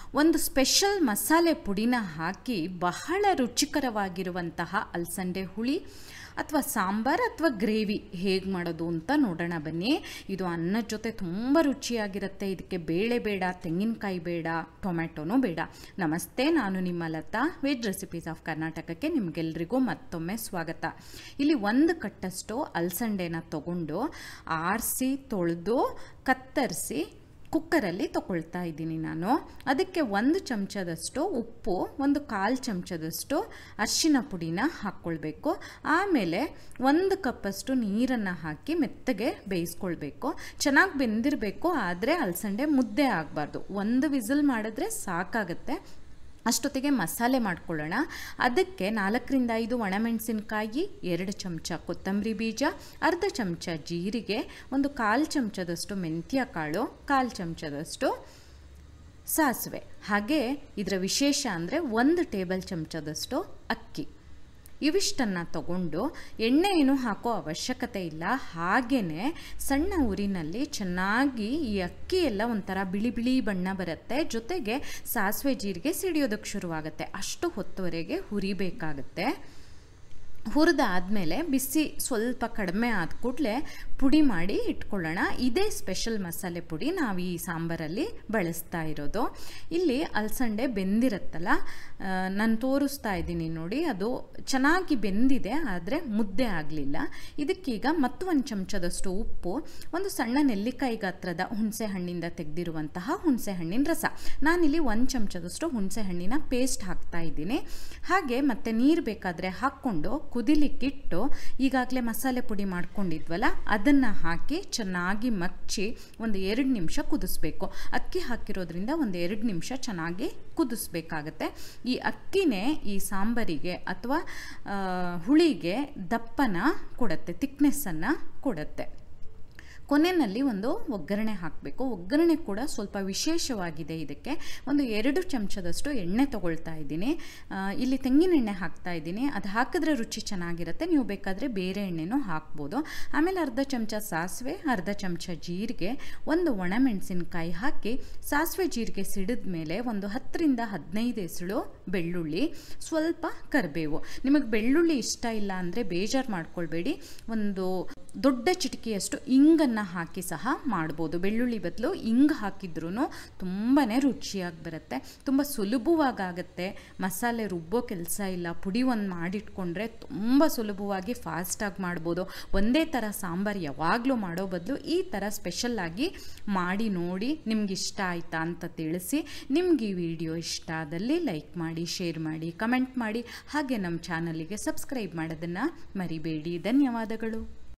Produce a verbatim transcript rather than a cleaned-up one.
ಒಂದು ಸ್ಪೆಷಲ್ ಮಸಾಲೆ ಪುಡಿನ ಹಾಕಿ ಬಹಳ ರುಚಿಕರವಾಗಿರುವಂತಹ ಅಲಸಂಡೆ ಹುಳಿ ಅಥವಾ ಸಾಂಬಾರ್ ಅಥವಾ ಗ್ರೇವಿ ಹೇಗೆ ಮಾಡೋದು ಅಂತ ನೋಡೋಣ ಬನ್ನಿ. ಇದು ಅನ್ನದ ಜೊತೆ ತುಂಬ ರುಚಿಯಾಗಿರುತ್ತೆ. ಇದಕ್ಕೆ ಬೇಳೆ ಬೇಡ, ತೆಂಗಿನಕಾಯಿ ಬೇಡ, ಟೊಮ್ಯಾಟೊನೂ ಬೇಡ. ನಮಸ್ತೆ, ನಾನು ನಿಮ್ಮ ಲತಾ, ವೆಜ್ ರೆಸಿಪೀಸ್ ಆಫ್ ಕರ್ನಾಟಕಕ್ಕೆ ನಿಮಗೆಲ್ರಿಗೂ ಮತ್ತೊಮ್ಮೆ ಸ್ವಾಗತ. ಇಲ್ಲಿ ಒಂದು ಕಟ್ಟಷ್ಟು ಅಲಸಂಡೆನ ತಗೊಂಡು ಆರಿಸಿ ತೊಳೆದು ಕತ್ತರಿಸಿ ಕುಕ್ಕರಲ್ಲಿ ತಗೊಳ್ತಾ ಇದ್ದೀನಿ ನಾನು. ಅದಕ್ಕೆ ಒಂದು ಚಮಚದಷ್ಟು ಉಪ್ಪು, ಒಂದು ಕಾಲು ಚಮಚದಷ್ಟು ಅರಿಶಿನ ಪುಡಿನ ಹಾಕ್ಕೊಳ್ಬೇಕು. ಆಮೇಲೆ ಒಂದು ಕಪ್ಪಷ್ಟು ನೀರನ್ನು ಹಾಕಿ ಮೆತ್ತಗೆ ಬೇಯಿಸ್ಕೊಳ್ಬೇಕು. ಚೆನ್ನಾಗಿ ಬೆಂದಿರಬೇಕು, ಆದರೆ ಅಲಸಂಡೆ ಮುದ್ದೆ ಆಗಬಾರ್ದು. ಒಂದು ವಿಸಿಲ್ ಮಾಡಿದ್ರೆ ಸಾಕಾಗುತ್ತೆ. ಅಷ್ಟೊತ್ತಿಗೆ ಮಸಾಲೆ ಮಾಡ್ಕೊಳ್ಳೋಣ. ಅದಕ್ಕೆ ನಾಲ್ಕರಿಂದ ಐದು ಒಣಮೆಣಸಿನಕಾಯಿ, ಎರಡು ಚಮಚ ಕೊತ್ತಂಬರಿ ಬೀಜ, ಅರ್ಧ ಚಮಚ ಜೀರಿಗೆ, ಒಂದು ಕಾಲು ಚಮಚದಷ್ಟು ಮೆಂತ್ಯ ಕಾಳು, ಕಾಲು ಚಮಚದಷ್ಟು ಸಾಸಿವೆ. ಹಾಗೆ ಇದರ ವಿಶೇಷ ಅಂದರೆ ಒಂದು ಟೇಬಲ್ ಚಮಚದಷ್ಟು ಅಕ್ಕಿ. ಇವಿಷ್ಟನ್ನು ತಗೊಂಡು ಎಣ್ಣೆ ಏನು ಹಾಕೋ ಅವಶ್ಯಕತೆ ಇಲ್ಲ. ಹಾಗೆಯೇ ಸಣ್ಣ ಉರಿನಲ್ಲಿ ಚೆನ್ನಾಗಿ ಈ ಅಕ್ಕಿ ಎಲ್ಲ ಒಂಥರ ಬಿಳಿ ಬಿಳಿ ಬಣ್ಣ ಬರುತ್ತೆ. ಜೊತೆಗೆ ಸಾಸಿವೆ ಜೀರಿಗೆ ಸಿಡಿಯೋದಕ್ಕೆ ಶುರುವಾಗುತ್ತೆ. ಅಷ್ಟು ಹೊತ್ತುವರೆಗೆ ಹುರಿಬೇಕಾಗುತ್ತೆ. ಹುರಿದಾದ್ಮೇಲೆ ಬಿಸಿ ಸ್ವಲ್ಪ ಕಡಿಮೆ ಆದ ಕೂಡಲೇ ಪುಡಿ ಮಾಡಿ ಇಟ್ಕೊಳ್ಳೋಣ. ಇದೇ ಸ್ಪೆಷಲ್ ಮಸಾಲೆ ಪುಡಿ ನಾವು ಈ ಸಾಂಬಾರಲ್ಲಿ ಬಳಸ್ತಾ ಇರೋದು. ಇಲ್ಲಿ ಅಲಸಂಡೆ ಬೆಂದಿರುತ್ತಲ್ಲ, ನಾನು ತೋರಿಸ್ತಾ ಇದ್ದೀನಿ ನೋಡಿ, ಅದು ಚೆನ್ನಾಗಿ ಬೆಂದಿದೆ, ಆದರೆ ಮುದ್ದೆ ಆಗಲಿಲ್ಲ. ಇದಕ್ಕೀಗ ಮತ್ತೊಂದು ಚಮಚದಷ್ಟು ಉಪ್ಪು, ಒಂದು ಸಣ್ಣ ನೆಲ್ಲಿಕಾಯಿ ಗಾತ್ರದ ಹುಣಸೆ ಹಣ್ಣಿಂದ ತೆಗೆದಿರುವಂತಹ ಹುಣಸೆ ಹಣ್ಣಿನ ರಸ. ನಾನಿಲ್ಲಿ ಒಂದು ಚಮಚದಷ್ಟು ಹುಣಸೆ ಹಣ್ಣಿನ ಪೇಸ್ಟ್ ಹಾಕ್ತಾ ಇದ್ದೀನಿ. ಹಾಗೆ ಮತ್ತೆ ನೀರು ಬೇಕಾದರೆ ಹಾಕ್ಕೊಂಡು ಕುದಿಲಿಕ್ಕಿಟ್ಟು ಈಗಾಗಲೇ ಮಸಾಲೆ ಪುಡಿ ಮಾಡ್ಕೊಂಡಿದ್ವಲ್ಲ ಅದನ್ನು ಹಾಕಿ ಚೆನ್ನಾಗಿ ಮಚ್ಚಿ ಒಂದು ಎರಡು ನಿಮಿಷ ಕುದಿಸ್ಬೇಕು. ಅಕ್ಕಿ ಹಾಕಿರೋದ್ರಿಂದ ಒಂದು ಎರಡು ನಿಮಿಷ ಚೆನ್ನಾಗಿ ಕುದಿಸ್ಬೇಕಾಗತ್ತೆ. ಈ ಅಕ್ಕಿನೇ ಈ ಸಾಂಬಾರಿಗೆ ಅಥವಾ ಹುಳಿಗೆ ದಪ್ಪನ ಕೊಡುತ್ತೆ, ತಿಕ್ನೆಸ್ಸನ್ನು ಕೊಡುತ್ತೆ. ಕೊನೆಯಲ್ಲಿ ಒಂದು ಒಗ್ಗರಣೆ ಹಾಕಬೇಕು. ಒಗ್ಗರಣೆ ಕೂಡ ಸ್ವಲ್ಪ ವಿಶೇಷವಾಗಿದೆ. ಇದಕ್ಕೆ ಒಂದು ಎರಡು ಚಮಚದಷ್ಟು ಎಣ್ಣೆ ತೊಗೊಳ್ತಾ ಇದ್ದೀನಿ. ಇಲ್ಲಿ ತೆಂಗಿನ ಎಣ್ಣೆ ಹಾಕ್ತಾ ಇದ್ದೀನಿ. ಅದು ಹಾಕಿದ್ರೆ ರುಚಿ ಚೆನ್ನಾಗಿರುತ್ತೆ. ನೀವು ಬೇಕಾದರೆ ಬೇರೆ ಎಣ್ಣೆನೂ ಹಾಕ್ಬೋದು. ಆಮೇಲೆ ಅರ್ಧ ಚಮಚ ಸಾಸಿವೆ, ಅರ್ಧ ಚಮಚ ಜೀರಿಗೆ, ಒಂದು ಒಣಮೆಣಸಿನ್ಕಾಯಿ ಹಾಕಿ ಸಾಸಿವೆ ಜೀರಿಗೆ ಸಿಡಿದ ಮೇಲೆ ಒಂದು ಹತ್ತರಿಂದ ಹದಿನೈದು ಎಸಳು ಬೆಳ್ಳುಳ್ಳಿ, ಸ್ವಲ್ಪ ಕರಿಬೇವು. ನಿಮಗೆ ಬೆಳ್ಳುಳ್ಳಿ ಇಷ್ಟ ಇಲ್ಲ ಅಂದರೆ ಬೇಜಾರು ಮಾಡ್ಕೊಳ್ಬೇಡಿ. ಒಂದು ದೊಡ್ಡ ಚಿಟಿಕೆಯಷ್ಟು ಇಂಗನ್ನು ಹಾಕಿ ಸಹ ಮಾಡ್ಬೋದು. ಬೆಳ್ಳುಳ್ಳಿ ಬದಲು ಇಂಗು ಹಾಕಿದ್ರೂ ತುಂಬಾ ರುಚಿಯಾಗಿ ಬರುತ್ತೆ. ತುಂಬ ಸುಲಭವಾಗುತ್ತೆ. ಮಸಾಲೆ ರುಬ್ಬೋ ಕೆಲಸ ಇಲ್ಲ. ಪುಡಿ ಒಂದು ಮಾಡಿಟ್ಕೊಂಡ್ರೆ ತುಂಬ ಸುಲಭವಾಗಿ ಫಾಸ್ಟಾಗಿ ಮಾಡ್ಬೋದು. ಒಂದೇ ಥರ ಸಾಂಬಾರು ಯಾವಾಗಲೂ ಮಾಡೋ ಬದಲು ಈ ಥರ ಸ್ಪೆಷಲ್ಲಾಗಿ ಮಾಡಿ ನೋಡಿ. ನಿಮ್ಗೆ ಇಷ್ಟ ಆಯಿತಾ ಅಂತ ತಿಳಿಸಿ. ನಿಮ್ಗೆ ಈ ವಿಡಿಯೋ ಇಷ್ಟ ಆದಲ್ಲಿ ಲೈಕ್ ಮಾಡಿ, ಶೇರ್ ಮಾಡಿ, ಕಮೆಂಟ್ ಮಾಡಿ. ಹಾಗೆ ನಮ್ಮ ಚಾನಲಿಗೆ ಸಬ್ಸ್ಕ್ರೈಬ್ ಮಾಡೋದನ್ನು ಮರಿಬೇಡಿ. ಧನ್ಯವಾದಗಳು.